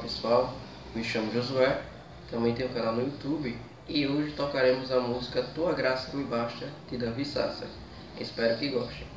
pessoal, me chamo Josué, também tenho um canal no YouTube e hoje tocaremos a música Tua Graça Me Basta, de Davi Sasser. Espero que gostem.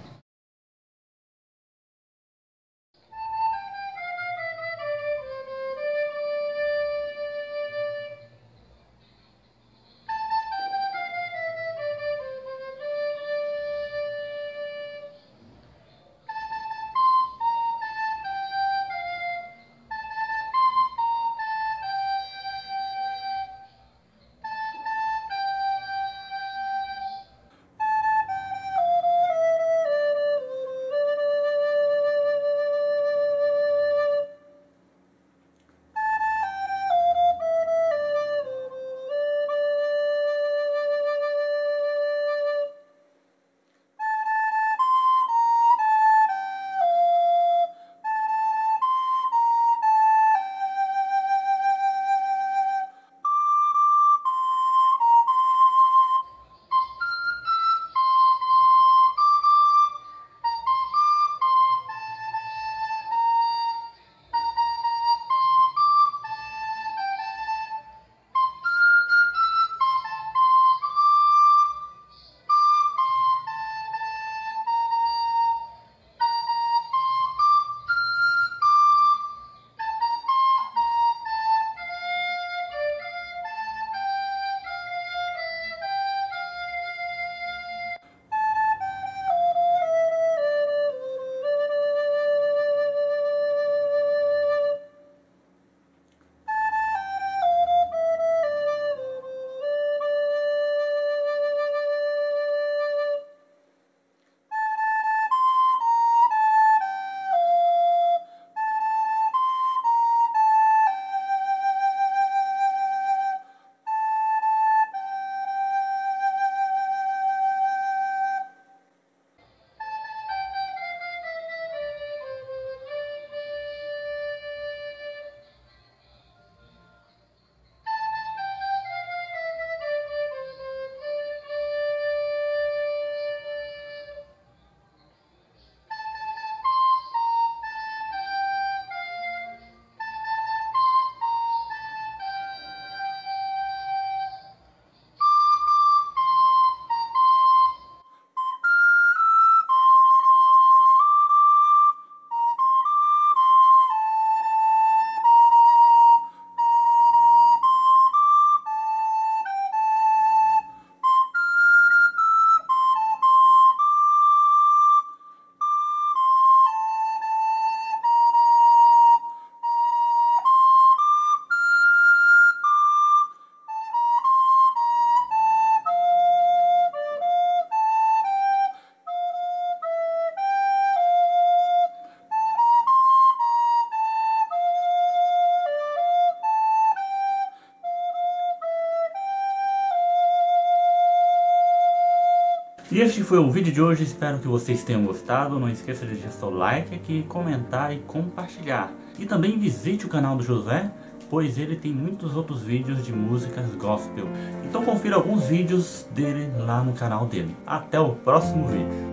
E este foi o vídeo de hoje, espero que vocês tenham gostado. Não esqueça de deixar seu like aqui, comentar e compartilhar. E também visite o canal do José, pois ele tem muitos outros vídeos de músicas gospel. Então confira alguns vídeos dele lá no canal dele. Até o próximo vídeo.